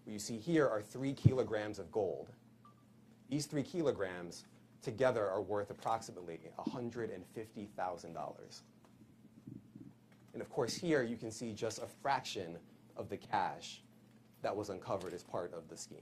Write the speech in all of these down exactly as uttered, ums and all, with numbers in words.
What you see here are three kilograms of gold. These three kilograms together are worth approximately one hundred fifty thousand dollars. And of course, here you can see just a fraction of the cash that was uncovered as part of the scheme.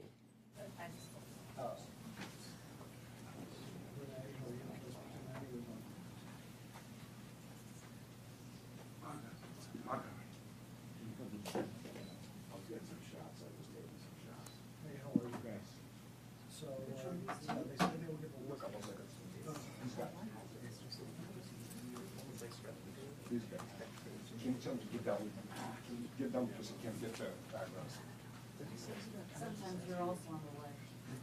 Can you tell them to get down, get down because I can't get the background. Sometimes you're also on the way.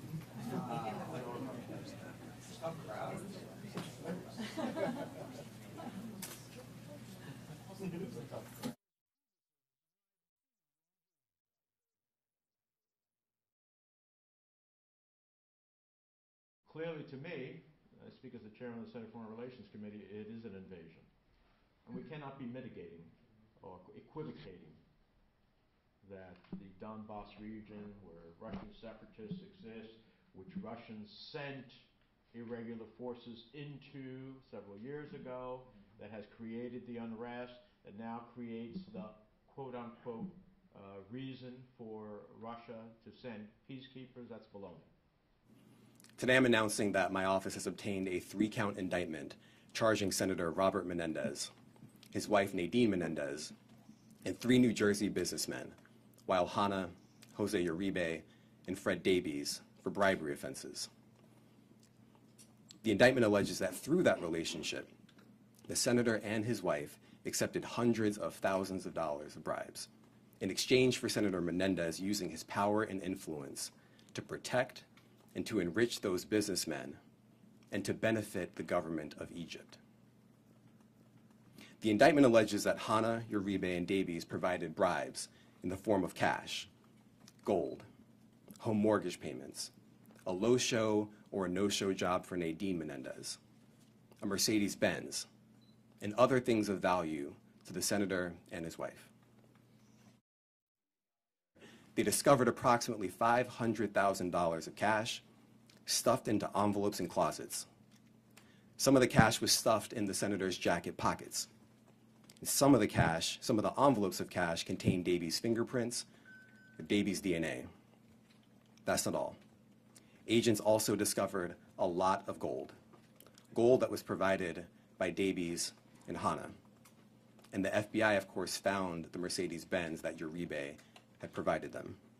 Clearly to me, I speak as the chairman of the Senate Foreign Relations Committee, it is an invasion. And we cannot be mitigating or equivocating that the Donbass region where Russian separatists exist, which Russians sent irregular forces into several years ago, that has created the unrest, that now creates the quote-unquote uh, reason for Russia to send peacekeepers, that's baloney. Today I'm announcing that my office has obtained a three-count indictment charging Senator Robert Menendez, his wife Nadine Menendez, and three New Jersey businessmen, Wael Hannah, Jose Uribe, and Fred Davies, for bribery offenses. The indictment alleges that through that relationship, the senator and his wife accepted hundreds of thousands of dollars of bribes in exchange for Senator Menendez using his power and influence to protect and to enrich those businessmen and to benefit the government of Egypt. The indictment alleges that Hannah, Uribe, and Davies provided bribes in the form of cash, gold, home mortgage payments, a low-show or a no-show job for Nadine Menendez, a Mercedes-Benz, and other things of value to the senator and his wife. They discovered approximately five hundred thousand dollars of cash stuffed into envelopes and closets. Some of the cash was stuffed in the senator's jacket pockets. And some of the cash, some of the envelopes of cash contained Davies' fingerprints, Davies' D N A. That's not all. Agents also discovered a lot of gold, gold that was provided by Davies and Hannah. And the F B I, of course, found the Mercedes-Benz that Uribe had provided them.